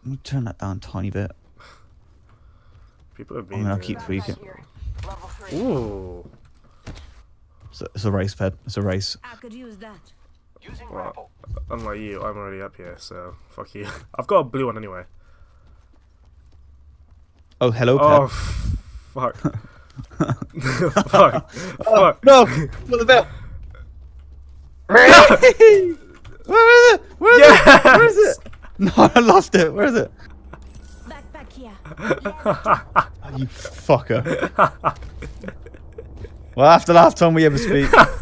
Let me turn that down a tiny bit. People are I being. mean, I'll keep tweaking. Ooh. It's a race, Ped. It's a race. I could use that. Well, unlike you, I'm already up here, so fuck you. I've got a blue one anyway. Oh, hello, Ped. Oh, fuck. Fuck. Oh, Fuck. no! What the bell? Where is it? Where is Yes! it? Where is it? No, I lost it. Where is it? Backpack here. Oh, you fucker. Well, after last time we ever speak.